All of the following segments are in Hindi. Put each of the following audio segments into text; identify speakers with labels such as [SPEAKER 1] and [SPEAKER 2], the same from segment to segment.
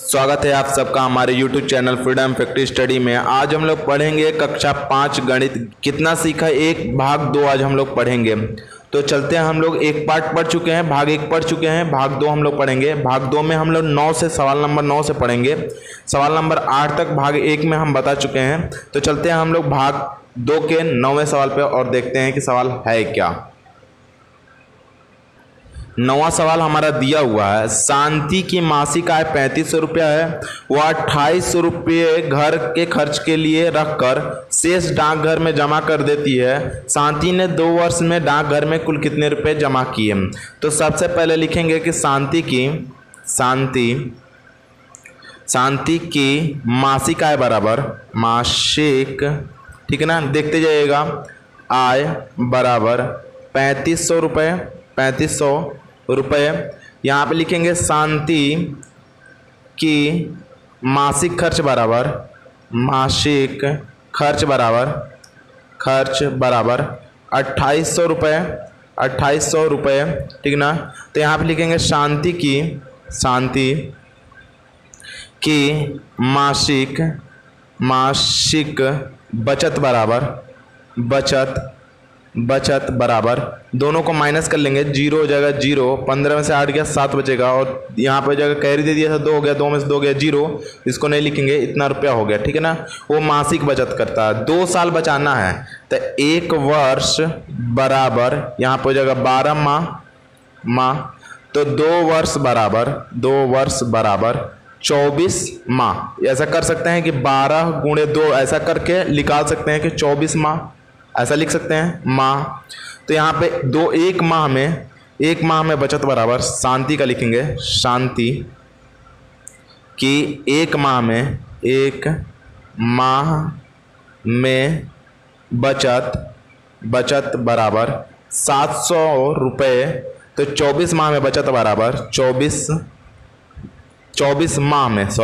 [SPEAKER 1] स्वागत है आप सबका हमारे YouTube channel freedom factory study में। आज हम लोग पढ़ेंगे कक्षा 5 गणित कितना सीखा 1 भाग 2 आज हम लोग पढ़ेंगे। तो चलते हैं, हम लोग एक पार्ट पढ़ चुके हैं, भाग 1 पढ़ चुके हैं, भाग 2 हम लोग पढ़ेंगे। भाग 2 में हम लोग 9 से सवाल नंबर 9 से पढ़ेंगे, सवाल नंबर 8 तक भाग 1 में हम बता चुके हैं। तो चलते हैं हम लोग भाग 2 के 9वें सवाल पे और देखते हैं कि सवाल है क्या। 9वां सवाल हमारा दिया हुआ है, शांति की मासिक आय 3500 रुपया है। वह 2800 रुपये घर के खर्च के लिए रखकर शेष डाकघर में जमा कर देती है। शांति ने 2 वर्ष में डाकघर में कुल कितने रुपए जमा किए। तो सबसे पहले लिखेंगे कि शांति की मासिक आय बराबर मासिक, ठीक है ना, देखते जाइएगा, आय बराबर 3500 रुपये, 3500 रुपये। यहाँ पे लिखेंगे शांति की मासिक खर्च बराबर 2800 रुपये, 2800 रुपये, ठीक ना। तो यहाँ पे लिखेंगे शांति की मासिक बचत बराबर दोनों को माइनस कर लेंगे, 0 हो जाएगा 0, 15 में से 8 गया 7 बचेगा, और यहाँ पर जगह कैरी दे दिया था 2 हो गया, 2 में से 2 गया 0, इसको नहीं लिखेंगे, इतना रुपया हो गया, ठीक है ना। वो मासिक बचत करता है, 2 साल बचाना है तो 1 वर्ष बराबर यहाँ पर हो जाएगा 12 माह, तो 2 वर्ष बराबर 24 माह। ऐसा कर सकते हैं कि 12 गुणे 2 ऐसा करके निकाल सकते हैं कि 24 माह, ऐसा लिख सकते हैं माह। तो यहाँ पे 1 माह में बचत बराबर शांति का लिखेंगे, शांति की 1 माह में बचत बराबर 700 रुपये। तो 24 माह में बचत बराबर 24 माह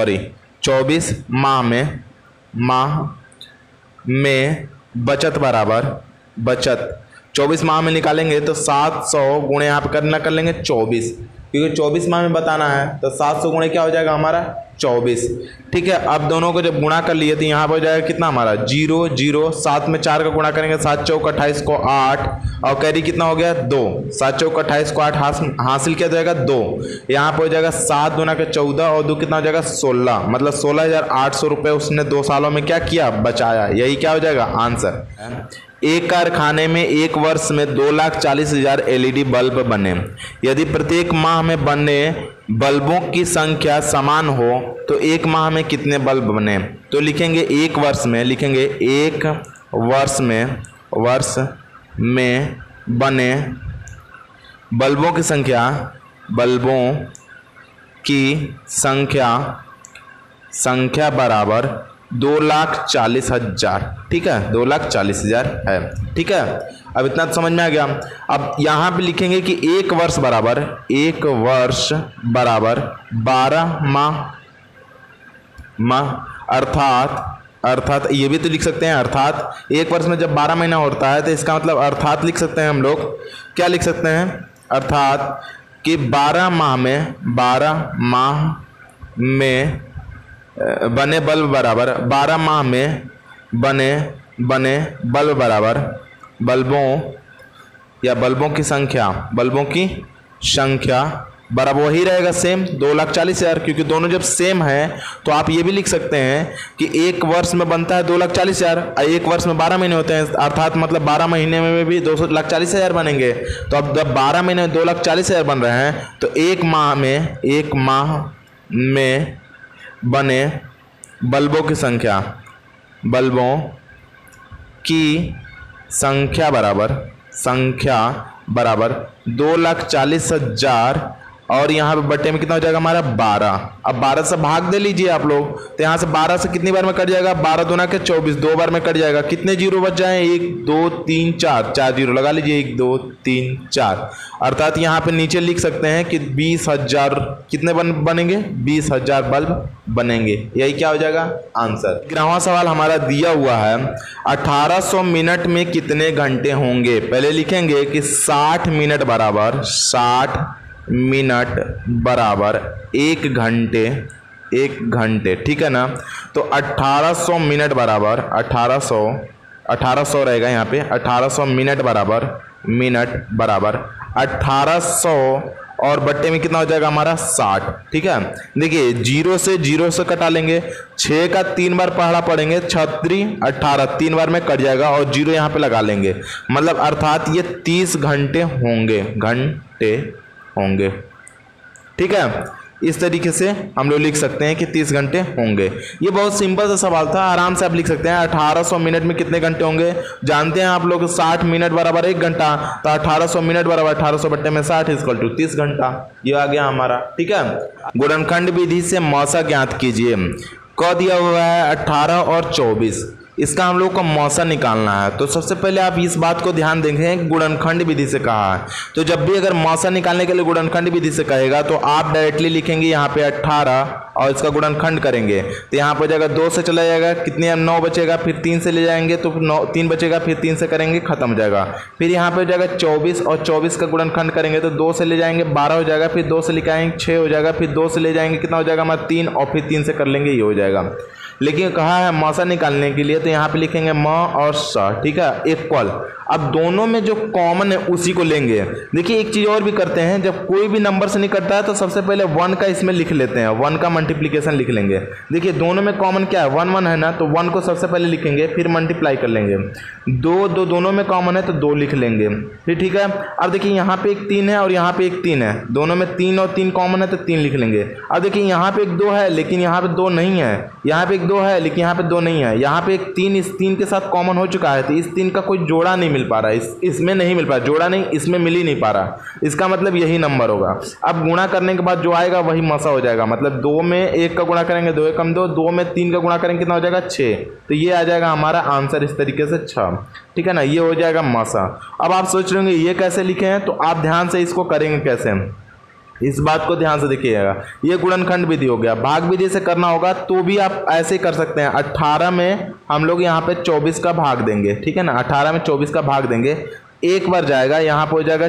[SPEAKER 1] में बचत बराबर 24 माह में निकालेंगे तो 700 गुणे यहाँ पे करना कर लेंगे 24, क्योंकि 24 माह में बताना है, तो 700 गुणे क्या हो जाएगा हमारा 24, ठीक है। अब दोनों को जब गुणा कर लिए तो यहाँ पर हो जाएगा कितना हमारा 0 0, 7 में 4 का गुणा करेंगे, 7 चौक 28 को 8, और कैरी कितना हो गया 2, 7 चौक 28 को 8 हासिल किया जाएगा 2, यहाँ पर हो जाएगा 7 दूना के 14 और 2 कितना हो जाएगा 16, मतलब 16,800 रुपये उसने 2 सालों में क्या किया, बचाया। यही क्या हो जाएगा आंसर। एक कारखाने में 1 वर्ष में 2,40,000 LED बल्ब बने। यदि प्रत्येक माह में बने बल्बों की संख्या समान हो तो 1 माह में कितने बल्ब बने। तो लिखेंगे 1 वर्ष में बने बल्बों की संख्या बराबर 2,40,000, ठीक है, 2,40,000 है, ठीक है। अब इतना तो समझ में आ गया। अब यहाँ पे लिखेंगे कि 1 वर्ष बराबर 12 माह, अर्थात ये भी तो लिख सकते हैं, अर्थात 1 वर्ष में जब 12 महीना होता है तो इसका मतलब अर्थात लिख सकते हैं हम लोग। क्या लिख सकते हैं, अर्थात कि 12 माह में बने बल्ब बराबर 12 माह में बने बल्ब बराबर बल्बों की संख्या बराबर वही रहेगा, सेम 2,40,000, क्योंकि दोनों जब सेम है तो आप ये भी लिख सकते हैं कि 1 वर्ष में बनता है 2,40,000, 1 वर्ष में 12 महीने होते हैं, अर्थात मतलब 12 महीने में भी 2,40,000 बनेंगे। तो अब जब 12 महीने में 2,40,000 बन रहे हैं तो 1 माह में बने बल्बों की संख्या बराबर 2,40,000, और यहाँ पे बट्टे में कितना हो जाएगा हमारा 12। अब 12 से भाग दे लीजिए आप लोग, तो यहाँ से 12 से कितनी बार में कट जाएगा, 12 दूना के 24, 2 बार में कट जाएगा। कितने जीरो बच जाए, 1 2 3 4 जीरो लगा लीजिए, 1 2 3 4, अर्थात यहाँ पे नीचे लिख सकते हैं कि 20,000 कितने बनेंगे, 20,000 बल्ब बनेंगे। यही क्या हो जाएगा आंसर। 11वां सवाल हमारा दिया हुआ है, 1800 मिनट में कितने घंटे होंगे। पहले लिखेंगे कि 60 मिनट बराबर 1 घंटे, 1 घंटे, ठीक है ना। तो 1800 मिनट बराबर 1800 रहेगा यहाँ पे, 1800 मिनट बराबर 1800 और बट्टे में कितना हो जाएगा हमारा 60, ठीक है। देखिए 0 से कटा लेंगे, 6 का 3 बार पहाड़ा पड़ेंगे, 36 18 3 बार में कट जाएगा और 0 यहाँ पे लगा लेंगे, मतलब अर्थात ये 30 घंटे होंगे, ठीक है। इस तरीके से हम लोग लिख सकते हैं कि 30 घंटे होंगे। ये बहुत सिंपल सा सवाल था, आराम से आप लिख सकते हैं। 1800 मिनट में कितने घंटे होंगे जानते हैं आप लोग, 60 मिनट बराबर 1 घंटा, तो 1800 मिनट बराबर 1800 बट्टे में 60 इक्वल टू 30 घंटा। ये आ गया हमारा, ठीक है। गुणनखंड विधि से मौसा ज्ञात कीजिए। क दिया हुआ है 18 और 24, इसका हम लोग को मौसा निकालना है। तो सबसे पहले आप इस बात को ध्यान देंगे, गुणनखंड विधि से कहा है, तो जब भी अगर मौसा निकालने के लिए गुणनखंड विधि से कहेगा तो आप डायरेक्टली लिखेंगे यहाँ पे 18 और इसका गुणनखंड करेंगे, तो यहाँ पर जाएगा 2 से चला जाएगा, कितने 9 बचेगा, फिर 3 से ले जाएंगे तो 3 बचेगा, फिर 3 से करेंगे खत्म हो जाएगा। फिर यहाँ पे हो जाएगा 24 और 24 का गुणनखंड करेंगे तो 2 से ले जाएंगे 12 हो जाएगा, फिर 2 से लेके आएंगे 6 हो जाएगा, फिर 2 से ले जाएंगे कितना हो जाएगा हमारा 3 और फिर 3 से कर लेंगे, ये हो जाएगा। लेकिन कहा है मौसा निकालने के लिए, तो यहाँ पे लिखेंगे म और स, ठीक है, इक्वल। अब दोनों में जो कॉमन है उसी को लेंगे। देखिए एक चीज़ और भी करते हैं, जब कोई भी नंबर से निकलता है तो सबसे पहले 1 का इसमें लिख लेते हैं, 1 का मल्टीप्लिकेशन लिख लेंगे। देखिए दोनों में कॉमन क्या है, 1 1 है ना, तो 1 को सबसे पहले लिखेंगे, फिर मल्टीप्लाई कर लेंगे। 2 दोनों में कॉमन है तो 2 लिख लेंगे, फिर ठीक है। अब देखिए यहाँ पे एक 3 है और यहाँ पे एक 3 है, दोनों में 3 और 3 कॉमन है तो 3 लिख लेंगे। अब देखिए यहाँ पे एक 2 है लेकिन यहाँ पे 2 नहीं है, यहाँ पे एक 2 है लेकिन यहाँ पे 2 नहीं है, यहाँ पे एक 3 इस 3 के साथ कॉमन हो चुका है, तो इस 3 का कोई जोड़ा नहीं मिल पा रहा है, इसमें नहीं मिल पा रहा, जोड़ा नहीं इसमें मिल ही नहीं पा रहा, इसका मतलब यही नंबर होगा। अब गुणा करने के बाद जो आएगा वही मौसा हो जाएगा, मतलब 2 में 1 का गुणा करेंगे 2 एकम 2, 2 में 3 का गुणा करेंगे कितना हो जाएगा 6, तो ये आ जाएगा हमारा आंसर इस तरीके से 6, ठीक है ना, ये हो जाएगा मौसा। अब आप सोच रहे होंगे ये कैसे लिखे हैं, तो आप ध्यान से इसको करेंगे कैसे, इस बात को ध्यान से देखिएगा। ये गुणनखंड विधि हो गया, भाग विधि से करना होगा तो भी आप ऐसे ही कर सकते हैं। 18 में हम लोग यहाँ पे 24 का भाग देंगे, ठीक है ना, 18 में 24 का भाग देंगे, एक बार जाएगा, यहाँ पे हो जाएगा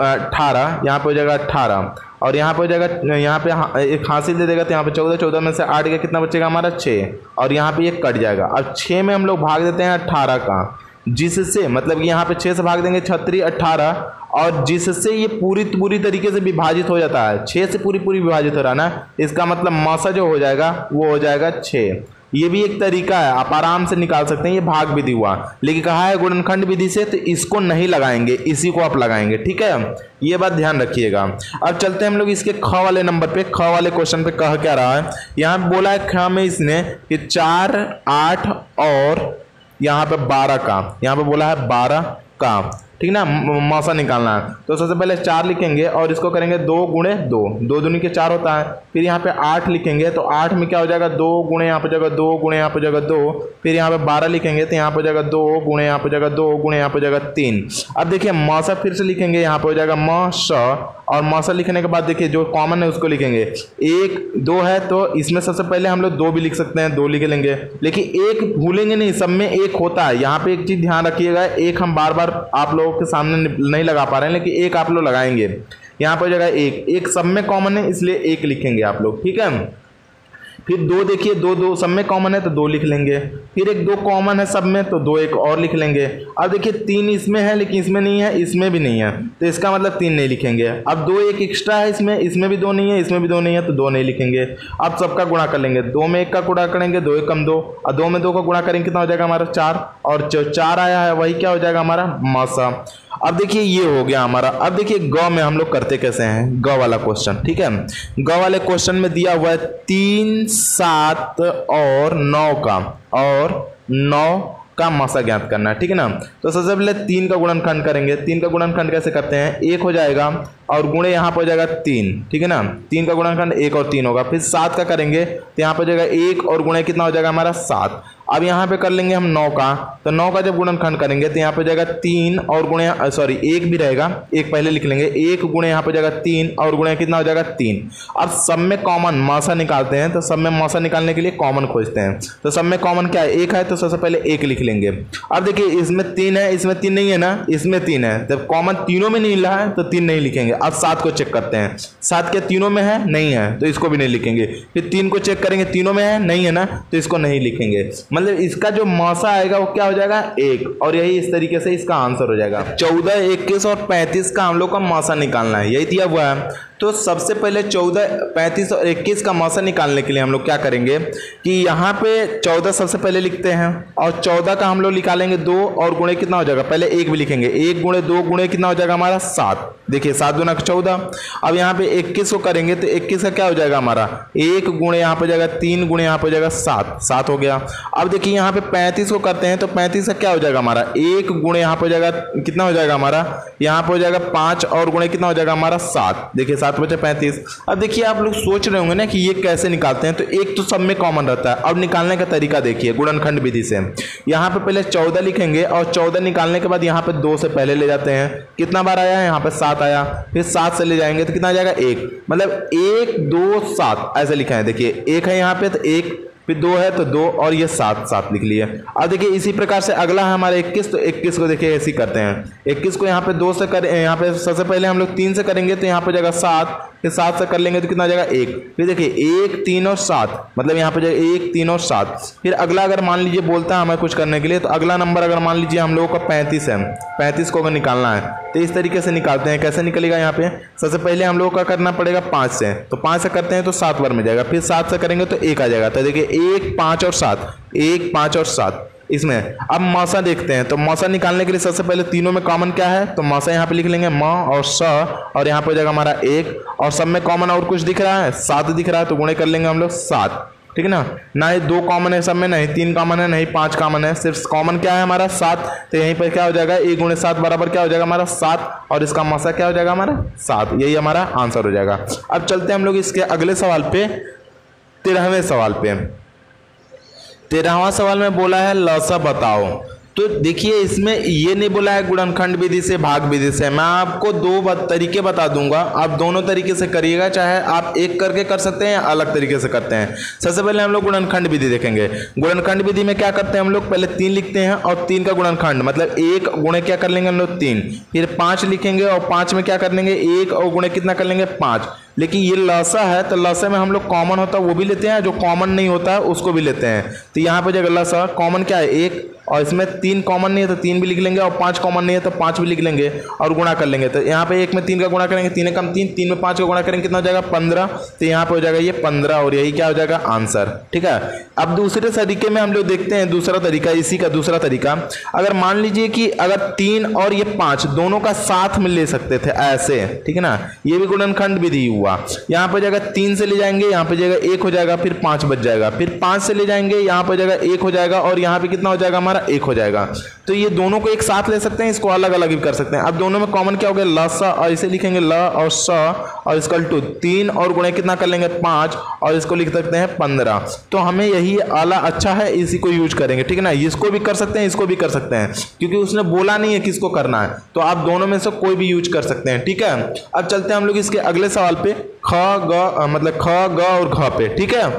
[SPEAKER 1] 18, यहाँ पे हो जाएगा 18 और यहाँ पे हो जाएगा, यहाँ पे एक हासिल दे देगा तो यहाँ पे 14, 14 में से 8 गया, कितना बचेगा हमारा 6 और यहाँ पे ये कट जाएगा। अब 6 में हम लोग भाग देते हैं 18 का, जिससे मतलब कि यहाँ पे 6 से भाग देंगे 36 18 और जिससे ये पूरी तरीके से विभाजित हो जाता है, 6 से पूरी विभाजित हो रहा है ना, इसका मतलब मौसा जो हो जाएगा वो हो जाएगा 6। ये भी एक तरीका है, आप आराम से निकाल सकते हैं, ये भाग विधि हुआ। लेकिन कहा है गुणनखंड विधि से, तो इसको नहीं लगाएंगे, इसी को आप लगाएंगे, ठीक है, ये बात ध्यान रखिएगा। अब चलते हैं हम लोग इसके ख वाले नंबर पे, ख वाले क्वेश्चन पे कह क्या रहा है। यहाँ बोला है ख में इसने कि 4 8 और यहाँ पे 12 का, यहाँ पे बोला है 12 का, ठीक ना, मौसा निकालना है। तो सबसे पहले 4 लिखेंगे और इसको करेंगे 2 गुणे 2, 2 दूनी के 4 होता है। फिर यहाँ पे 8 लिखेंगे तो 8 में क्या हो जाएगा 2 गुणे यहाँ पे जाएगा 2 गुणे यहाँ पे जाएगा 2, फिर यहाँ पे 12 लिखेंगे तो यहाँ पे जाएगा 2 गुणे यहाँ पे जाएगा 2 गुणे यहाँ पे जाएगा 3। अब देखिए मौसा फिर से लिखेंगे, यहाँ पे हो जाएगा मौसा, और मौसा लिखने के बाद देखिए जो कॉमन है उसको लिखेंगे। 1 2 है तो इसमें सबसे पहले हम लोग 2 भी लिख सकते हैं, 2 लिख लेंगे, लेकिन 1 भूलेंगे नहीं, सब में 1 होता है। यहाँ पे एक चीज़ ध्यान रखिएगा, 1 हम बार बार आप लोगों के सामने नहीं लगा पा रहे हैं, लेकिन 1 आप लोग लगाएंगे। यहाँ पर जगह 1 सब में कॉमन है इसलिए 1 लिखेंगे आप लोग, ठीक है। फिर 2 देखिए, 2 सब में कॉमन है तो 2 लिख लेंगे। फिर 1 2 कॉमन है सब में तो 2 एक और लिख लेंगे। अब देखिए 3 इसमें है लेकिन इसमें नहीं है, इसमें भी नहीं है, तो इसका मतलब 3 नहीं लिखेंगे। अब 2 एक एक्स्ट्रा है इसमें भी 2 नहीं है, इसमें भी 2 नहीं है, तो 2 नहीं लिखेंगे। अब सबका गुणा कर लेंगे, 2 में 1 का गुणा करेंगे 2 एकम 2 और 2 में 2 का गुणा करेंगे कितना हो जाएगा हमारा 4, और जो 4 आया है वही क्या हो जाएगा हमारा मौसा। अब देखिए ये हो गया हमारा। अब देखिए ग में हम लोग करते कैसे हैं, ग वाला क्वेश्चन, ठीक है। ग वाले क्वेश्चन में दिया हुआ है 3 7 और 9 का, और 9 का मौसा ज्ञात करना है, ठीक है ना। तो सबसे पहले 3 का गुणनखंड करेंगे। 3 का गुणनखंड कैसे करते हैं, 1 हो जाएगा और गुणे यहाँ पर हो जाएगा 3, ठीक है ना। 3 का गुणनखंड 1 और 3 होगा। फिर 7 का करेंगे तो यहाँ पर हो जाएगा 1 और गुणे कितना हो जाएगा हमारा 7। अब यहाँ पे कर लेंगे हम 9 का, तो 9 का जब गुणनखंड करेंगे तो यहाँ पे जाएगा 3 और गुणे 1 भी रहेगा, 1 पहले लिख लेंगे, 1 गुणे यहाँ पे जाएगा 3 और गुणे कितना हो जाएगा 3। अब सब में कॉमन मौसा निकालते हैं, तो सब में मौसा निकालने के लिए कॉमन खोजते हैं। तो सब में कॉमन क्या है, 1 है, तो सबसे पहले 1 लिख लेंगे। अब देखिए इसमें 3 है, इसमें 3 नहीं है ना, इसमें 3 है, जब कॉमन तीनों में नहीं मिला है तो 3 नहीं लिखेंगे। अब 7 को चेक करते हैं, 7 क्या तीनों में है, नहीं है तो इसको भी नहीं लिखेंगे। फिर 3 को चेक करेंगे, तीनों में है, नहीं है ना, तो इसको नहीं लिखेंगे। मतलब इसका जो मौसा आएगा वो क्या हो जाएगा 1, और यही इस तरीके से इसका आंसर हो जाएगा। 14, 21 और 35 का हम लोग का मौसा निकालना है, यही दिया हुआ है। तो सबसे पहले 14, 35 और 21 का मौसा निकालने के लिए हम लोग क्या करेंगे कि यहाँ पे 14 सबसे पहले लिखते हैं, और 14 का हम लोग निकालेंगे 2, और गुणे कितना हो जाएगा, पहले 1 भी लिखेंगे, 1 गुणे 2 गुणे कितना हो जाएगा हमारा 7। देखिए 7 दूना 14। अब यहाँ पे 21 को करेंगे तो 21 का क्या हो जाएगा हमारा 1 गुणे यहाँ पे जाएगा 3 गुणे यहाँ पे जाएगा 7, 7 हो गया। अब देखिए यहाँ पे 35 को करते हैं तो 35 का क्या हो जाएगा हमारा 1 गुणे यहाँ पे जाएगा कितना हो जाएगा हमारा, यहाँ पे हो जाएगा 5, और गुणे कितना हो जाएगा हमारा 7। देखिए 7 बचे 35। अब देखिए आप लोग सोच रहे होंगे ना कि ये कैसे निकालते हैं, तो एक तो सब में कॉमन रहता है। अब निकालने का तरीका देखिए गुणनखंड विधि से। यहाँ पे पहले 14 लिखेंगे, और 14 निकालने के बाद यहाँ पे 2 से पहले ले जाते हैं, कितना बार आया है यहाँ पे 7 आया, फिर 7 से ले जाएंगे तो कितना आ जाएगा 1, मतलब 1 2 7 ऐसे लिखा है। देखिए 1 है यहाँ पे तो 1, फिर 2 है तो 2, और ये 7 7 लिख लिए। अब देखिए इसी प्रकार से अगला है हमारा 21, तो 21 को देखिए ऐसे करते हैं। 21 को यहाँ पे 2 से करें, यहाँ पे सबसे पहले हम लोग 3 से करेंगे तो यहाँ पे जाएगा 7, फिर 7 से कर लेंगे तो कितना जाएगा 1, फिर देखिए 1 3 और 7, मतलब यहाँ पे जाएगा 1 3 और 7। फिर अगला अगर मान लीजिए बोलता है हमें कुछ करने के लिए, तो अगला नंबर अगर मान लीजिए हम लोगों का 35 है, 35 को अगर निकालना है तो इस तरीके से निकालते हैं। कैसे निकलेगा यहाँ पे, सबसे पहले हम लोगों का करना पड़ेगा 5 से, तो 5 से करते हैं तो 7 बार में जाएगा, फिर 7 से करेंगे तो 1 आ जाएगा। तो देखिए 1 5 और 7, 1 5 और 7 इसमें। अब मौसा देखते हैं, तो मौसा निकालने के लिए सबसे पहले तीनों में कॉमन क्या है, तो मौसा यहाँ पे लिख लेंगे म और स, और यहाँ पे हो जाएगा हमारा 1, और सब में कॉमन और कुछ दिख रहा है 7 दिख रहा है, तो गुणे कर लेंगे हम लोग 7, ठीक है ना। ना ही 2 कॉमन है सब में, नहीं 3 कॉमन है, नहीं 5 कॉमन है, सिर्फ कॉमन क्या है हमारा 7। तो यहीं पर क्या हो जाएगा 1 गुणे 7 बराबर क्या हो जाएगा हमारा 7, और इसका मौसा क्या हो जाएगा हमारा 7, यही हमारा आंसर हो जाएगा। अब चलते हैं हम लोग इसके अगले सवाल पे, 13वें सवाल पे। 13वां सवाल में बोला है लसा बताओ। तो देखिए इसमें ये नहीं बोला है गुणनखंड विधि से भाग विधि से, मैं आपको 2 तरीके बता दूंगा, आप दोनों तरीके से करिएगा, चाहे आप एक करके कर सकते हैं या अलग तरीके से करते हैं। सबसे पहले हम लोग गुणनखंड विधि देखेंगे। गुणनखंड विधि में क्या करते हैं हम लोग, पहले 3 लिखते हैं, और 3 का गुणनखंड मतलब 1 गुणे क्या कर लेंगे हम लोग 3, फिर 5 लिखेंगे, और 5 में क्या कर लेंगे 1, और गुणे कितना कर लेंगे 5। लेकिन ये लसा है तो लसा में हम लोग कॉमन होता है वो भी लेते हैं, जो कॉमन नहीं होता है उसको भी लेते हैं। तो यहाँ पे जो लसा कॉमन क्या है 1, और इसमें 3 कॉमन नहीं है तो 3 भी लिख लेंगे, और 5 कॉमन नहीं है तो 5 भी लिख लेंगे, और गुणा कर लेंगे। तो यहाँ पे 1 में 3 का गुणा करेंगे, 3 कम 3, 3 में 5 का गुणा करेंगे, कितना हो जाएगा 15। तो यहाँ पे हो जाएगा ये 15, और यही क्या हो जाएगा आंसर, ठीक है। अब दूसरे तरीके में हम लोग देखते हैं, दूसरा तरीका, इसी का दूसरा तरीका। अगर मान लीजिए कि अगर 3 और ये 5 दोनों का साथ में ले सकते थे ऐसे, ठीक है ना, ये भी गुणनखंड विधि हुआ। यहाँ पे जाएगा 3 से ले जाएंगे, यहाँ पे जाएगा 1 हो जाएगा, फिर 5 बच जाएगा, फिर 5 से ले जाएंगे, यहाँ पे जाएगा 1 हो जाएगा, और यहाँ पे कितना हो जाएगा हमारा 1 हो जाएगा। तो ये दोनों को एक साथ ले सकते हैं, इसको अलग अलग भी कर सकते हैं। अब दोनों में कॉमन क्या हो गया लसा, और इसे लिखेंगे ल और स, और इसका 3 और गुणे कितना कर लेंगे 5, और इसको लिख सकते हैं 15। तो हमें यही आला अच्छा है, इसी को यूज करेंगे, ठीक है ना। इसको भी कर सकते हैं, इसको भी कर सकते हैं, क्योंकि उसने बोला नहीं है किसको करना है, तो आप दोनों में से कोई भी यूज कर सकते हैं, ठीक है। अब चलते हैं हम लोग इसके अगले सवाल पे, ख ग मतलब ख ग और घ पे, ठीक है।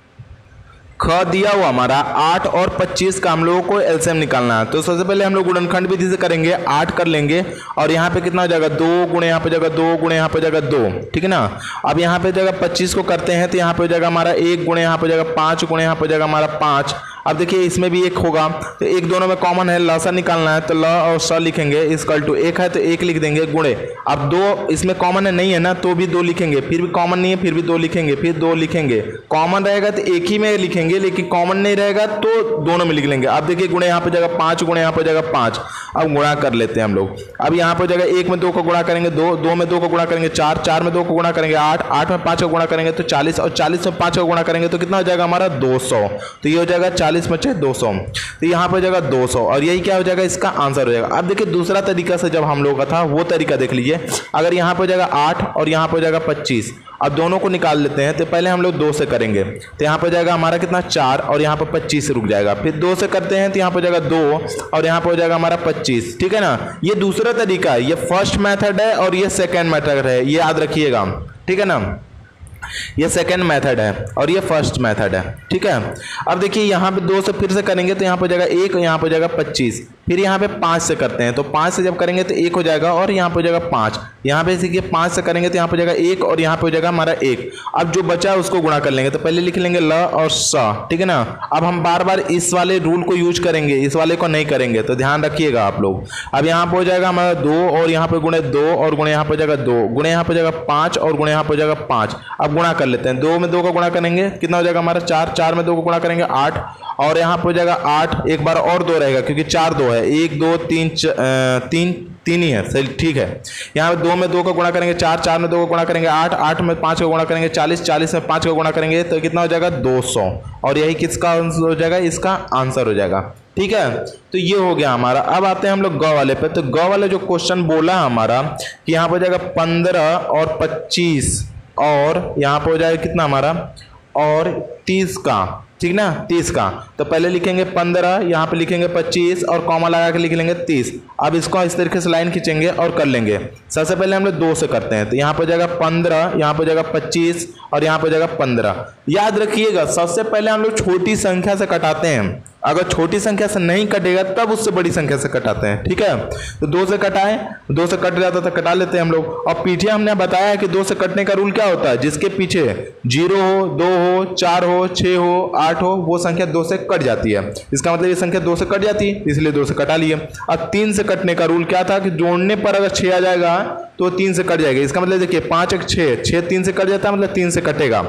[SPEAKER 1] ख दिया हुआ हमारा 8 और 25 का हम लोगों को एलसीएम निकालना है। तो सबसे पहले हम लोग गुणनखंड विधि से करेंगे, 8 कर लेंगे, और यहाँ पे कितना हो जाएगा 2 गुणे यहाँ पे जाएगा 2 गुणे यहाँ पे जाएगा 2, ठीक है ना। अब यहाँ पे जाएगा 25 को करते हैं, तो यहाँ पे हो जाएगा हमारा 1 गुणे यहाँ पे जाएगा 5 गुणे यहाँ पे जाएगा हमारा 5। अब देखिए इसमें भी 1 होगा, तो 1 दोनों में कॉमन है, लसा निकालना है, तो ल और स लिखेंगे, इक्वल टू 1 है तो 1 लिख देंगे, गुणे। अब 2 इसमें कॉमन है नहीं है ना, तो भी 2 लिखेंगे, फिर भी कॉमन नहीं है फिर भी 2 लिखेंगे, फिर 2 लिखेंगे। कॉमन रहेगा तो एक ही में लिखेंगे, लेकिन कॉमन नहीं रहेगा तो दोनों में लिख लेंगे। अब देखिए गुणे यहाँ पे जाएगा 5 गुणे यहाँ पे जाएगा 5। अब गुणा कर लेते हैं हम लोग। अब यहाँ पे जाएगा 1 में 2 को गुणा करेंगे 2, 2 में 2 को गुणा करेंगे 4, 4 में 2 को गुणा करेंगे 8, 8 में 5 को गुणा करेंगे तो 40, और 40 में 5 को गुणा करेंगे तो कितना हो जाएगा हमारा 200। तो ये हो जाएगा 40 बचे 200, तो यहाँ पे जाएगा 200, और यही क्या हो जाएगा इसका आंसर हो जाएगा। अब देखिए दूसरा तरीका से जब हम लोग का था वो तरीका देख लीजिए। अगर यहाँ पे जाएगा 8 और यहाँ पे जाएगा 25, अब दोनों को निकाल लेते हैं। तो पहले हम लोग 2 से करेंगे, तो यहाँ पे जाएगा हमारा कितना 4, और यहाँ पे 25 रुक जाएगा। फिर 2 से करते हैं तो यहाँ पे जाएगा 2, और यहाँ पे हो जाएगा हमारा 25, ठीक है ना। ये दूसरा तरीका है, ये फर्स्ट मेथड है और ये सेकेंड मेथड है, ये याद रखिएगा, ठीक है ना। ये सेकंड मेथड है और ये फर्स्ट मेथड है, ठीक है। अब देखिए यहाँ पे 2 से फिर से करेंगे तो यहाँ पे हो जाएगा 1 और यहाँ पे हो जाएगा 25, फिर यहाँ पे 5 से करते हैं तो 5 से जब करेंगे तो 1 हो जाएगा और यहाँ पे हो जाएगा 5, यहाँ पे देखिए 5 से करेंगे तो यहाँ पे हो जाएगा 1 और यहाँ पे हो जाएगा हमारा 1। अब जो बचा है उसको गुणा कर लेंगे, तो पहले लिख लेंगे ल और स, ठीक है ना। अब हम बार बार इस वाले रूल को यूज करेंगे, इस वाले को नहीं करेंगे, तो ध्यान रखिएगा आप लोग। अब यहाँ पे हो जाएगा हमारा 2 और यहाँ पे गुणे 2 और गुणे यहाँ पे हो जाएगा 2, गुणे यहाँ पे हो जाएगा 5 और गुणे यहाँ पे हो जाएगा 5। अब गुणा कर लेते हैं, 2 में 2 का गुणा करेंगे कितना हो जाएगा हमारा 4, 4 में 2 को गुणा करेंगे 8 और यहाँ पे हो जाएगा 8, एक बार और 2 रहेगा क्योंकि 4 2 है, 1 2 3 3 ही है, सही ठीक है। यहाँ पे 2 में 2 का गुणा करेंगे 4, 4 में 2 का गुणा करेंगे 8, 8 में 5 का गुणा करेंगे 40, 40 में 5 का गुणा करेंगे तो कितना हो जाएगा 200 और यही किसका आंसर हो जाएगा, इसका आंसर हो जाएगा, ठीक है। तो ये हो गया हमारा। अब आते हैं हम लोग ग वाले पे। तो ग वाले जो क्वेश्चन बोला हमारा कि यहाँ पे हो जाएगा 15 और 25 और यहाँ पे हो जाएगा कितना हमारा और 30 का, ठीक ना, 30 का। तो पहले लिखेंगे 15, यहाँ पे लिखेंगे 25 और कॉमा लगा के लिख लेंगे 30। अब इसको इस तरीके से लाइन खींचेंगे और कर लेंगे। सबसे पहले हम लोग 2 से करते हैं तो यहाँ पे हो जाएगा 15, यहाँ पे हो जाएगा 25 और यहाँ पे हो जाएगा 15। याद रखिएगा सबसे पहले हम लोग छोटी संख्या से कटाते हैं, अगर छोटी संख्या से नहीं कटेगा तब उससे बड़ी संख्या से कटाते हैं, ठीक है। तो 2 से कटाएं, 2 से कट जाता तो कटा लेते हैं हम लोग। और पीछे हमने बताया है कि 2 से कटने का रूल क्या होता है, जिसके पीछे 0 हो, 2 हो, 4 हो, 6 हो, 8 हो, वो संख्या 2 से कट जाती है। इसका मतलब ये संख्या 2 से कट जाती है, इसलिए 2 से कटा लिए। अब 3 से कटने का रूल क्या था कि जोड़ने पर अगर 6 आ जाएगा तो 3 से कट जाएगा। इसका मतलब देखिए 5 1 6, 6 3 से कट जाता है, मतलब 3 से कटेगा।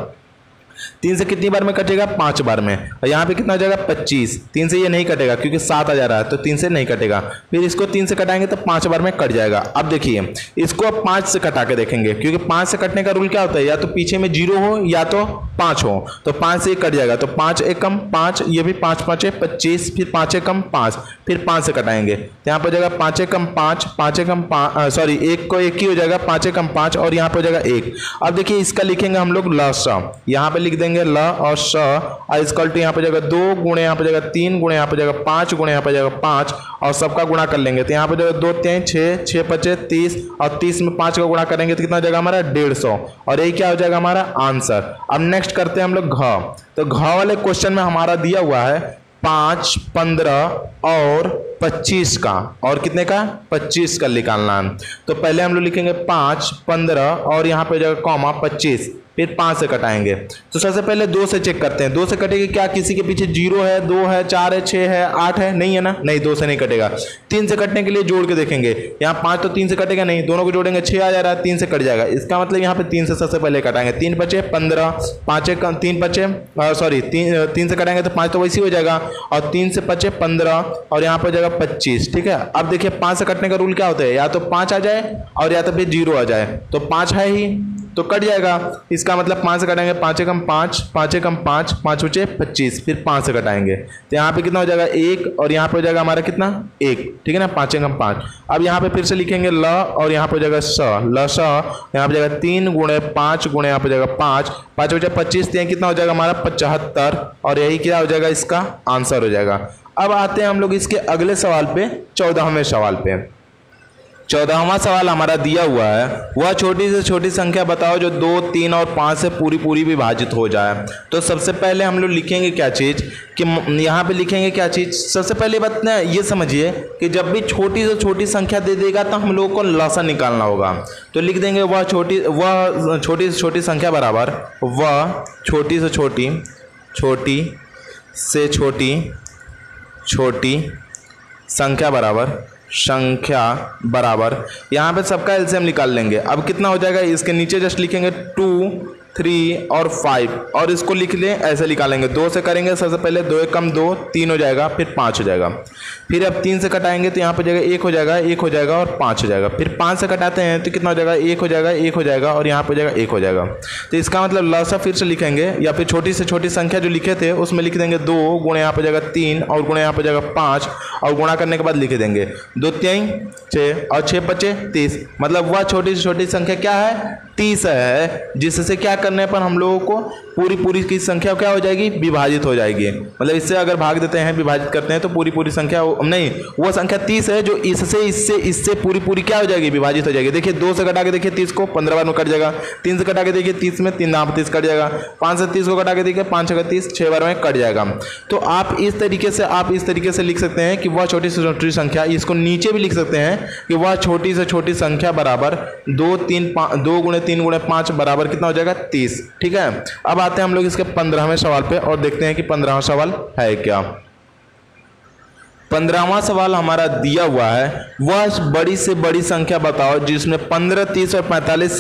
[SPEAKER 1] 3 से कितनी बार में कटेगा, 5 बार में। और यहाँ पे कितना हो जाएगा 25, 3 से ये नहीं कटेगा क्योंकि 7 आ जा रहा है तो 3 से नहीं कटेगा। फिर इसको 3 से कटाएंगे तो 5 बार में कट जाएगा। अब देखिए इसको अब 5 से कटा के देखेंगे क्योंकि 5 से कटने का रूल क्या होता है, या तो पीछे में 0 हो या तो 5 हो, तो 5 से कट जाएगा। तो 5 1 कम 5, ये भी 5 5 है 25, फिर 5 1 कम 5, फिर 5 से कटाएंगे तो यहाँ पर हो जाएगा 5 1 कम 5, 5 1 कम 5 सॉरी 1 को 1 ही हो जाएगा, 5 1 कम 5 और यहाँ पर हो जाएगा 1। अब देखिए इसका लिखेंगे हम लोग ल स, यहाँ पे लिख देंगे ल और स इक्वल टू यहाँ पे जाएगा 2 गुणे यहाँ पे जाएगा 3 गुणे यहाँ पे जाएगा 5 गुणे यहाँ पे जाएगा 5 और सबका गुणा कर लेंगे तो यहाँ पे जाएगा 2 3 6 6 5 30 और 30 में 5 का गुणा करेंगे तो कितना हो जाएगा हमारा 150 और यही क्या हो जाएगा हमारा आंसर। अब नेक्स्ट करते हैं हम लोग घ। तो घ वाले क्वेश्चन में हमारा दिया हुआ है 5 15 और 25 का, और कितने का 25 का निकालना है। तो पहले हम लोग लिखेंगे 5 15 और यहाँ पे जाएगा कॉमा 25, फिर 5 से कटाएंगे। तो सबसे पहले 2 से चेक करते हैं, 2 से कटेगी क्या, किसी के पीछे 0 है, 2 है, 4 है, 6 है, 8 है, नहीं है ना, नहीं 2 से नहीं कटेगा। 3 से कटने के लिए जोड़ के देखेंगे, यहाँ 5 तो 3 से कटेगा नहीं, दोनों को जोड़ेंगे 6 आ जा रहा है, 3 से कट जाएगा। इसका मतलब यहाँ पे 3 से सबसे पहले कटाएंगे, 3 बचे 15, 5 3 बचे सॉरी 3 से कटाएंगे तो 5 तो वैसे हो जाएगा और 3 से बचे 15 और यहाँ पर जाएगा 25, ठीक है। अब देखिए 5 से कटने का रूल क्या होता है, या तो 5 आ जाए और या तो फिर 0 आ जाए, तो 5 है ही तो कट जाएगा। इसका मतलब 5 से कटाएंगे, 5 कम 5, 5 कम 5, 5 बचे 25, फिर 5 से कटाएंगे तो यहाँ पे कितना हो जाएगा 1 और यहाँ पे हो जाएगा हमारा कितना 1, ठीक है ना, 5 कम 5। अब यहाँ पे फिर से लिखेंगे ल और यहाँ पे हो जाएगा स, ल स, यहाँ पे जाएगा 3 गुणे 5 गुणे यहाँ पे जाएगा 5, 5 बचे 25, तो कितना हो जाएगा हमारा 75 और यही क्या हो जाएगा इसका आंसर हो जाएगा। अब आते हैं हम लोग इसके अगले सवाल पे, 14वें सवाल पे। 14वां सवाल हमारा दिया हुआ है, वह छोटी से छोटी संख्या बताओ जो 2 3 और 5 से पूरी विभाजित हो जाए। तो सबसे पहले हम लोग लिखेंगे क्या चीज़ कि यहाँ पे लिखेंगे क्या चीज़, सबसे पहले बात ना ये समझिए कि जब भी छोटी से छोटी संख्या दे देगा तो हम लोगों को लसा निकालना होगा। तो लिख देंगे वह छोटी से छोटी संख्या बराबर वह छोटी से छोटी संख्या बराबर यहाँ पे सबका एलसीएम निकाल लेंगे। अब कितना हो जाएगा, इसके नीचे जस्ट लिखेंगे 2 3 और 5 और इसको लिख लें, ऐसे निकालेंगे। 2 से करेंगे सबसे पहले 2 कम 2 3 हो जाएगा, फिर 5 हो जाएगा। फिर अब 3 से कटाएंगे तो यहाँ पे जाएगा 1 हो जाएगा, 1 हो जाएगा और 5 हो जाएगा। फिर 5 से कटाते हैं तो कितना हो जाएगा 1 हो जाएगा, 1 हो जाएगा और यहाँ पे जाएगा 1 हो जाएगा। तो इसका मतलब लसा फिर से लिखेंगे या फिर छोटी से छोटी संख्या जो लिखे थे उसमें लिख देंगे 2 गुणे यहाँ पे जाएगा 3 और गुणे यहाँ पे जाएगा 5 और गुणा करने के बाद लिख देंगे 2 3 6 और 6 बचे 30, मतलब वह छोटी से छोटी संख्या क्या है 30 है, जिससे क्या करने पर हम लोगों को पूरी की संख्या क्या हो जाएगी, विभाजित हो जाएगी। मतलब इससे अगर भाग देते हैं, विभाजित करते हैं तो पूरी संख्या नहीं, वो संख्या 30 है जो इससे पूरी क्या हो जाएगी, विभाजित हो जाएगी। देखिए 2 से घटा के देखिए 30 को 15 बार में कट जाएगा, 3 से घटा के देखिए 30 में 3 यहाँ 30 कट जाएगा, 5 से 30 को घटा के देखिए 5 6 30 6 बार में कट जाएगा। तो आप इस तरीके से लिख सकते हैं कि वह छोटी से छोटी संख्या, इसको नीचे भी लिख सकते हैं कि वह छोटी से छोटी संख्या बराबर 2 गुणे 3 गुणे 5 बराबर कितना हो जाएगा, 30। ठीक है, अब आते हैं हम लोग इसके 15वें सवाल पे और देखते हैं कि 15वां सवाल है क्या। 15वां सवाल हमारा दिया हुआ है, वह बड़ी से बड़ी संख्या बताओ जिसमें 15, 30 और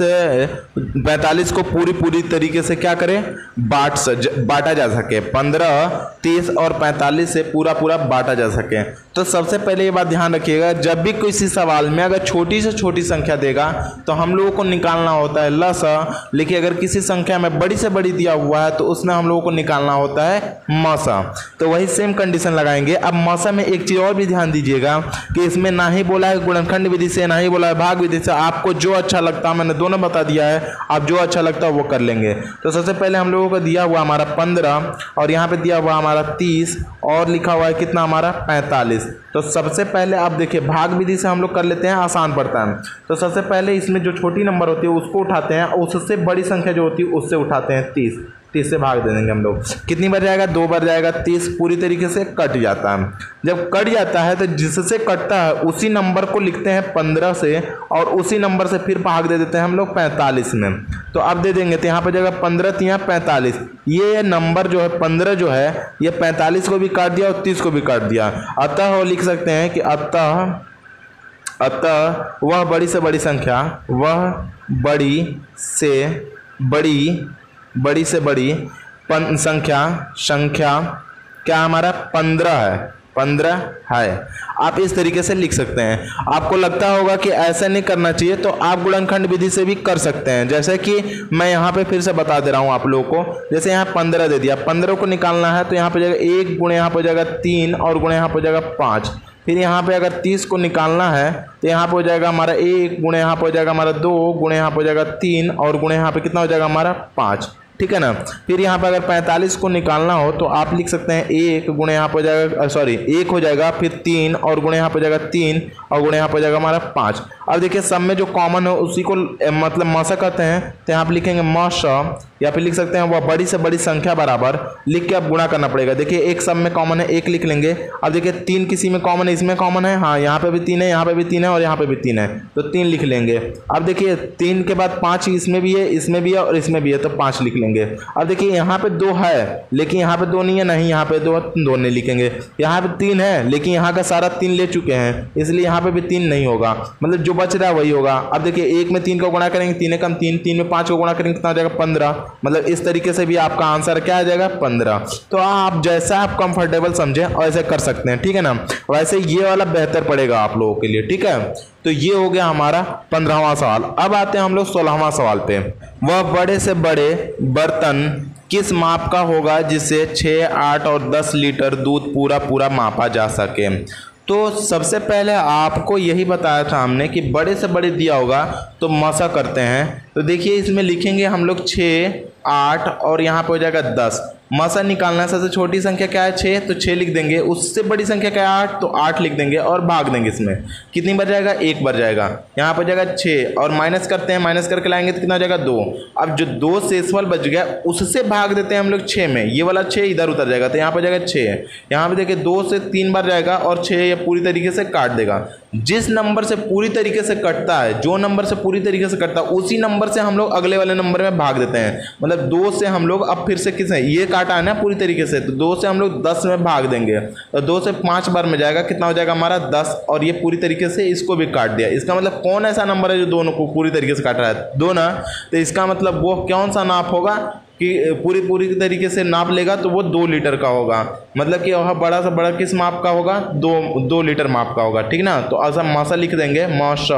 [SPEAKER 1] 45 को पूरी तरीके से क्या करें, बांटा जा सके। 15, 30 और 45 से पूरा बांटा जा सके। तो सबसे पहले ये बात ध्यान रखिएगा, जब भी किसी सवाल में अगर छोटी से छोटी संख्या देगा तो हम लोगों को निकालना होता है लसा, लेकिन अगर किसी संख्या में बड़ी से बड़ी दिया हुआ है तो उसमें हम लोगों को निकालना होता है मसा। तो वही सेम कंडीशन लगाएंगे। अब मसा में एक चीज और भी ध्यान दीजिएगा कि इसमें ना ही बोला है गुणनखंड विधि से, ना ही बोला है भाग विधि से। आपको जो अच्छा लगता है, मैंने दोनों बता दिया है, आप जो अच्छा लगता है वो कर लेंगे। तो सबसे पहले हम लोगों को दिया हुआ हमारा 15 और यहाँ पे दिया हुआ हमारा 30 और लिखा हुआ है कितना हमारा 45। तो सबसे पहले आप देखिए भाग विधि से हम लोग कर लेते हैं, आसान पड़ता है। तो सबसे पहले इसमें जो छोटी नंबर होती है उसको उठाते हैं, उससे बड़ी संख्या जो होती है उससे उठाते हैं 30 से भाग दे देंगे हम लोग। कितनी बार जाएगा, 2 बार जाएगा। 30 पूरी तरीके से कट जाता है। जब कट जाता है तो जिससे कटता है उसी नंबर को लिखते हैं 15 से और उसी नंबर से फिर भाग दे देते हैं हम लोग 45 में। तो अब दे देंगे तो यहाँ पर जाएगा 15 3 45। ये नंबर जो है 15 जो है ये 45 को भी काट दिया और 30 को भी काट दिया। अतः वो लिख सकते हैं कि अतः वह बड़ी से बड़ी संख्या, वह बड़ी से बड़ी संख्या क्या हमारा 15 है। आप इस तरीके से लिख सकते हैं। आपको लगता होगा कि ऐसा नहीं करना चाहिए तो आप गुणनखंड विधि से भी कर सकते हैं। जैसे कि मैं यहाँ पे फिर से बता दे रहा हूँ आप लोगों को। जैसे यहाँ 15 दे दिया, 15 को निकालना है तो यहाँ पे जाएगा 1 गुणे यहाँ पे जाएगा 3 और गुणे यहाँ पे जाएगा 5। फिर यहाँ पे अगर 30 को निकालना है तो यहाँ पे हो जाएगा हमारा 1 गुणे यहाँ पे हो जाएगा हमारा 2 गुणे यहाँ पे हो जाएगा 3 और गुणे यहाँ पे कितना हो जाएगा हमारा 5। ठीक है ना। फिर यहाँ पे अगर 45 को निकालना हो तो आप लिख सकते हैं 1 गुणे यहाँ पे हो जाएगा 1 हो जाएगा, फिर 3 और गुणे यहाँ पे हो जाएगा 3 और गुणे यहाँ पे हो जाएगा हमारा 5। अब देखिए सब में जो कॉमन है उसी को मतलब मसा कहते हैं। तो यहाँ पे लिखेंगे मसा, या फिर लिख सकते हैं वह बड़ी से बड़ी संख्या बराबर, लिख के अब गुणा करना पड़ेगा। देखिए एक सब में कॉमन है 1 लिख लेंगे। अब देखिए 3 किसी में कॉमन है, इसमें कॉमन है, हाँ यहाँ पे भी 3 है, यहाँ पे भी 3 है और यहाँ पे भी 3 है, तो 3 लिख लेंगे। अब देखिए 3 के बाद 5 इसमें भी है, इसमें भी है और इसमें भी है, तो 5 लिख लेंगे। अब देखिए यहाँ पे 2 है लेकिन यहाँ पे 2 नहीं है, नहीं यहाँ पे 2 नहीं लिखेंगे। यहाँ पे 3 है लेकिन यहाँ का सारा 3 ले चुके हैं, इसलिए यहाँ पे भी 3 नहीं होगा, मतलब जो बच रहा है वही होगा। अब देखिए 1 में 3 को गुणा करेंगे, 3 कम 3, 3 में 5 को गुणा करेंगे कितना आ जाएगा 15। मतलब इस तरीके से भी आपका आंसर क्या आ जाएगा 15। तो आप जैसा आप कंफर्टेबल समझें वैसे कर सकते हैं, ठीक है ना। वैसे ये वाला बेहतर पड़ेगा आप लोगों के लिए, ठीक है। तो ये हो गया हमारा 15वां सवाल। अब आते हैं हम लोग 16वां सवाल पे। वह बड़े से बड़े बर्तन किस माप का होगा जिससे 6, 8 और 10 लीटर दूध पूरा मापा जा सके। तो सबसे पहले आपको यही बताया था हमने कि बड़े से बड़े दिया होगा तो मसा करते हैं। तो देखिए इसमें लिखेंगे हम लोग 6, 8 और यहाँ पे हो जाएगा 10। मसा निकालना है, सबसे छोटी संख्या क्या है 6, तो 6 लिख देंगे। उससे बड़ी संख्या क्या है 8, तो 8 लिख देंगे और भाग देंगे। इसमें कितनी बार जाएगा, 1 बार जाएगा। यहाँ पर जाएगा 6 और माइनस करते हैं, माइनस करके लाएंगे तो कितना हो जाएगा 2। अब जो 2 शेषफल बच गया उससे भाग देते हैं हम लोग 6 में, ये वाला 6 इधर उतर जाएगा तो यहाँ पर जाएगा 6। यहाँ पर देखिए 2 से 3 बार जाएगा और 6 ये पूरी तरीके से काट देगा। जिस नंबर से पूरी तरीके से कटता है, जो नंबर से पूरी तरीके से कटता है उसी नंबर से हम लोग अगले वाले नंबर में भाग देते हैं। मतलब 2 से हम लोग अब फिर से किसने ये काटा है ना पूरी तरीके से, तो 2 से हम लोग 10 में भाग देंगे। तो 2 से 5 बार में जाएगा, कितना हो जाएगा हमारा 10 और ये पूरी तरीके से इसको भी काट दिया। इसका मतलब कौन ऐसा नंबर है जो दोनों को पूरी तरीके से काट रहा है, 2 ना। तो इसका मतलब वो कौन सा नाप होगा कि पूरी तरीके से नाप लेगा तो वो 2 लीटर का होगा। मतलब कि वह बड़ा से बड़ा किस माप का होगा, 2 लीटर माप का होगा, ठीक ना। तो ऐसा मासा लिख देंगे, मासा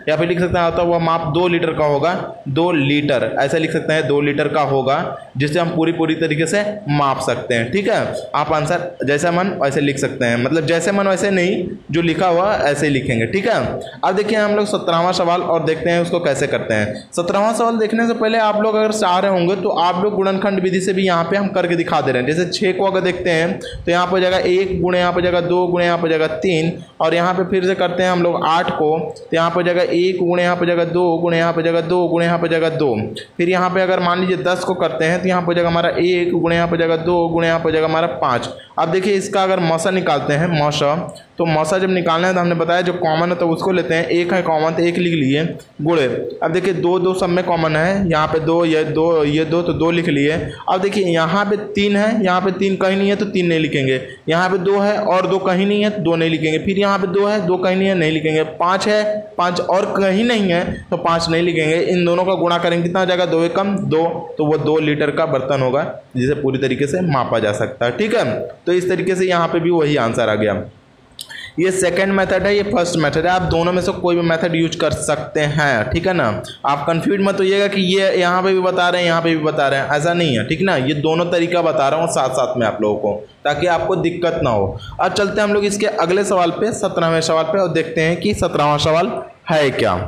[SPEAKER 1] या फिर लिख सकते हैं तो वह माप 2 लीटर का होगा, 2 लीटर ऐसे लिख सकते हैं, 2 लीटर का होगा, जिससे हम पूरी तरीके से माप सकते हैं। ठीक है, आप आंसर जैसा मन वैसे लिख सकते हैं, मतलब जैसे मन वैसे नहीं, जो लिखा हुआ ऐसे ही लिखेंगे। ठीक है, अब देखिए हम लोग 17वां सवाल और देखते हैं उसको कैसे करते हैं। 17वां सवाल देखने से पहले आप लोग अगर चाह रहे होंगे तो आप लोग गुणनखंड विधि से भी यहाँ पे हम करके दिखा दे रहे हैं। जैसे 6 को अगर देखते हैं तो यहाँ पर जाएगा 1 गुणे यहाँ पर जाएगा 2 गुणे यहाँ पर जाएगा 3, और यहाँ पे फिर से करते हैं हम लोग 8 को, तो यहाँ पर जाएगा 1 गुणे यहाँ पर जाएगा 2 गुणे यहाँ पर जाएगा 2 गुणे यहाँ पर जाएगा 2। फिर यहाँ पे अगर मान लीजिए 10 को करते हैं तो यहाँ पर जाएगा हमारा 1 गुणे यहाँ पर जाएगा 2 गुणे यहाँ पर जाएगा हमारा 5। अब देखिए इसका अगर मौसा निकालते हैं, मौसा, तो मौसा जब निकालना है तो हमने बताया जो कॉमन है तो उसको लेते हैं, 1 है कॉमन तो 1 लिख लिए, गुणे, अब देखिए 2 सब में कॉमन है, यहाँ पे 2 ये 2 तो 2 लिख लिए। अब देखिए यहाँ पे 3 है, यहाँ पे 3 कहीं नहीं है तो 3 नहीं लिखेंगे, यहाँ पे 2 है और 2 कहीं नहीं है तो 2 नहीं लिखेंगे, फिर यहाँ पे 2 है 2 कहीं नहीं है नहीं लिखेंगे, 5 है 5 और कहीं नहीं है तो 5 नहीं लिखेंगे। इन दोनों का गुणा करेंगे कितना हो जाएगा, 2 एकम 2, तो वो 2 लीटर का बर्तन होगा जिसे पूरी तरीके से मापा जा सकता है। ठीक है, तो इस तरीके से यहाँ पे भी वही आंसर आ गया। ये सेकंड मेथड है, ये फर्स्ट मेथड है, आप दोनों में से कोई भी मेथड यूज कर सकते हैं। ठीक है ना, आप कंफ्यूज मत होइएगा कि ये यहाँ पे भी बता रहे हैं यहाँ पे भी बता रहे हैं, ऐसा नहीं है। ठीक ना, ये दोनों तरीका बता रहा हूँ साथ साथ में आप लोगों को, ताकि आपको दिक्कत ना हो। अब चलते हैं हम लोग इसके अगले सवाल पे, 17वें सवाल पे, और देखते हैं कि 17वां सवाल है क्या।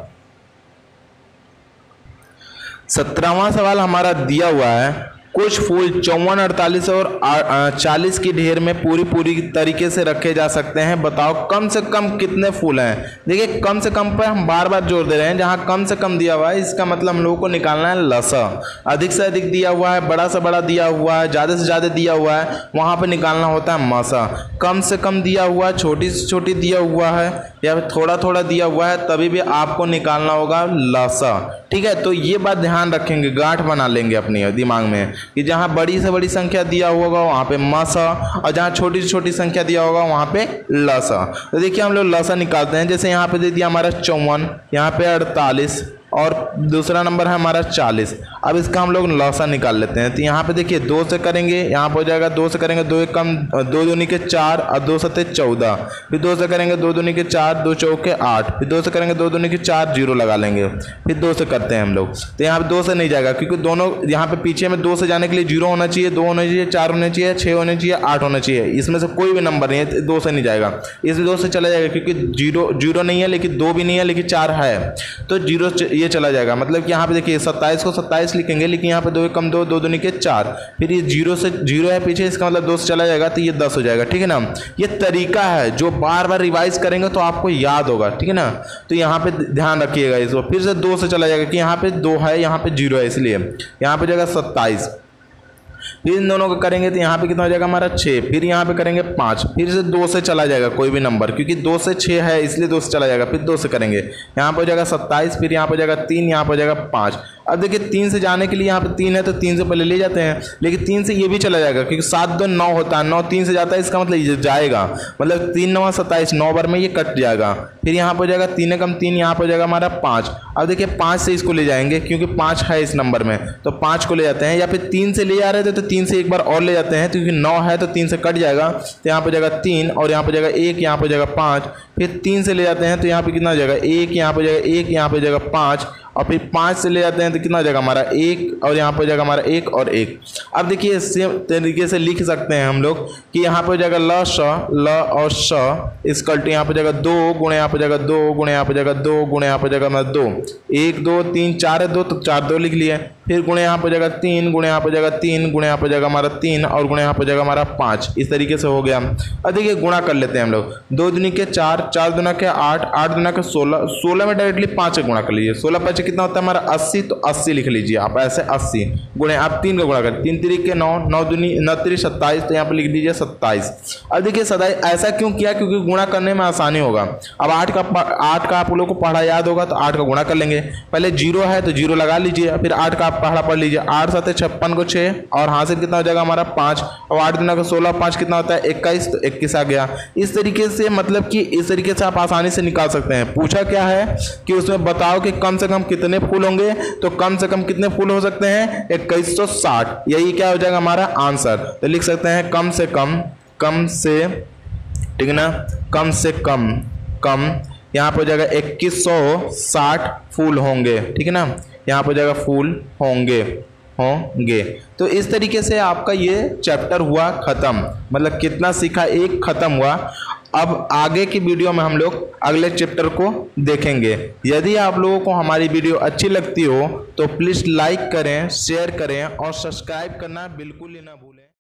[SPEAKER 1] 17वां सवाल हमारा दिया हुआ है, कुछ फूल 54, 48 और 40 की ढेर में पूरी तरीके से रखे जा सकते हैं, बताओ कम से कम कितने फूल हैं। देखिए कम से कम पर हम बार बार जोर दे रहे हैं, जहां कम से कम दिया हुआ है इसका मतलब हम लोगों को निकालना है लसा, अधिक से अधिक दिया हुआ है, बड़ा से बड़ा दिया हुआ है, ज़्यादा से ज़्यादा दिया हुआ है, वहां पर निकालना होता है मसा। कम से कम दिया हुआ है, छोटी से छोटी दिया हुआ है, या फिर थोड़ा थोड़ा दिया हुआ है, तभी भी आपको निकालना होगा लसा। ठीक है, तो ये बात ध्यान रखेंगे, गांठ बना लेंगे अपनी दिमाग में कि जहाँ बड़ी से बड़ी संख्या दिया होगा वहाँ पे मसा, और जहाँ छोटी से छोटी संख्या दिया होगा वहाँ पे लसा। तो देखिए हम लोग लसा निकालते हैं। जैसे यहाँ पे दे दिया हमारा 54, यहाँ पे 48 और दूसरा नंबर है हमारा 40। अब इसका हम लोग लौसा निकाल लेते हैं। तो यहाँ पे देखिए 2 से करेंगे, यहाँ पर हो जाएगा 2 से करेंगे 2 कम 2 दूनी के 4 और 2 सत्ते 14, फिर 2 से करेंगे 2 दूनी के 4 2 चौके 8, फिर 2 से करेंगे 2 दूनी के 4 जीरो लगा लेंगे, फिर 2 से करते हैं हम लोग। तो यहाँ पे 2 से नहीं जाएगा क्योंकि दोनों यहाँ पे पीछे में 2 से जाने के लिए 0 होना चाहिए, 2 होना चाहिए, 4 होना चाहिए, 6 होना चाहिए, 8 होना चाहिए। इसमें से कोई भी नंबर नहीं है, 2 से नहीं जाएगा, इसमें 2 से चला जाएगा क्योंकि 0 नहीं है, लेकिन 2 भी नहीं है, लेकिन 4 है, तो 0 ये चला जाएगा। मतलब कि यहाँ पे देखिए 27 को 27 लिखेंगे, लेकिन यहाँ पे 2 कम 2 2 दूनी के 4, फिर ये 0 है पीछे, इसका मतलब 2 से चला जाएगा तो ये 10 हो जाएगा। ठीक है ना, ये तरीका है जो बार बार रिवाइज करेंगे तो आपको याद होगा। ठीक है ना, तो यहाँ पे ध्यान रखिएगा इसको। फिर से 2 से चला जाएगा कि यहाँ पे 2 है, यहाँ पे 0 है, इसलिए यहाँ पे जाएगा 27। फिर इन दोनों को करेंगे तो यहाँ पे कितना हो जाएगा हमारा 6, फिर यहाँ पे करेंगे 5, फिर से 2 से चला जाएगा कोई भी नंबर, क्योंकि 2 से 6 है इसलिए 2 से चला जाएगा, फिर 2 से करेंगे, यहाँ पे हो जाएगा 27, फिर यहाँ पे हो जाएगा 3, यहाँ पे हो जाएगा 5। अब देखिए 3 से जाने के लिए यहाँ पे 3 है तो 3 से पहले ले जाते हैं, लेकिन 3 से ये भी चला जाएगा क्योंकि 7 2 9 होता है, 9 3 से जाता है, इसका मतलब ये जाएगा, मतलब 3 9 27, 9 बार में ये कट जाएगा। फिर यहाँ पर हो जाएगा 3 कम 3, यहाँ पर हो जाएगा हमारा 5। अब देखिए 5 से इसको ले जाएंगे क्योंकि 5 है इस नंबर में, तो 5 को ले जाते हैं, या फिर 3 से ले जा रहे थे तो 3 से एक बार और ले जाते हैं क्योंकि 9 है तो 3 से कट जाएगा, तो यहाँ पर जाएगा 3 और यहाँ पर जाएगा 1, यहाँ पर जाएगा 5, फिर 3 से ले जाते हैं तो यहाँ पे कितना हो जाएगा 1, यहाँ पे जाएगा 1, यहाँ पे जाएगा 5, और फिर 5 से ले जाते हैं तो कितना हो जाएगा हमारा 1, और यहाँ पे जाएगा हमारा 1 और 1। अब देखिए सेम तरीके से लिख सकते हैं हम लोग कि यहाँ पे हो जाएगा ल और श इसकल टू यहाँ पे जाएगा 2 गुणे यहाँ पे जाएगा 2 गुणे यहाँ पे जाएगा 2 गुणे यहाँ पे जाएगा हमारा 2, 1 2 3 4 है 2 तो 4 2 लिख लिए, फिर गुणे यहाँ पे जाएगा 3 गुणे यहाँ पे जाएगा 3 गुणे यहाँ पे जाएगा हमारा 3 और गुणे यहाँ पे जाएगा हमारा 5। इस तरीके से हो गया। अब देखिए गुणा कर लेते हैं हम लोग, 2 दूनी के 4, 4 दूना के 8, 8 दूना के 16, 16 में डायरेक्टली 5 से गुणा कर लीजिए, 16 5 कितना होता है हमारा 80, तो 80 लिख लीजिए आप ऐसे 80 गुणे, आप 3 का गुणा करें, 3 3 के 9, 9 दूनी 9 3 27, तो यहाँ पे लिख दीजिए 27। अब देखिए 27 ऐसा क्यों किया, क्योंकि गुणा करने में आसानी होगा। अब 8 का आप लोगों को पढ़ा याद होगा तो 8 का गुणा कर लेंगे, पहले 0 है तो 0 लगा लीजिए, फिर 8 का आप पढ़ा पढ़ लीजिए, 8 7 56 को 6 और हासिल कितना हो जाएगा हमारा 5, और 8 दूना का 16, 5 कितना होता है 21, तो 21 आ गया। इस तरीके से मतलब कि इस तरीके से आप आसानी से निकाल सकते हैं। पूछा क्या है कि उसमें बताओ कि कम से कम कितने फूल होंगे, तो कम से कम कितने फूल हो सकते हैं 2160, यही क्या हो जाएगा हमारा आंसर। तो लिख सकते हैं कम से, ठीक है ना, कम यहाँ पे हो जाएगा 2160 फूल होंगे, ठीक है ना, यहाँ पे हो जाएगा फूल होंगे होंगे। तो इस तरीके से आपका ये चैप्टर हुआ खत्म, मतलब कितना सीखा, एक खत्म हुआ। अब आगे की वीडियो में हम लोग अगले चैप्टर को देखेंगे। यदि आप लोगों को हमारी वीडियो अच्छी लगती हो तो प्लीज़ लाइक करें, शेयर करें और सब्सक्राइब करना बिल्कुल ही ना भूलें।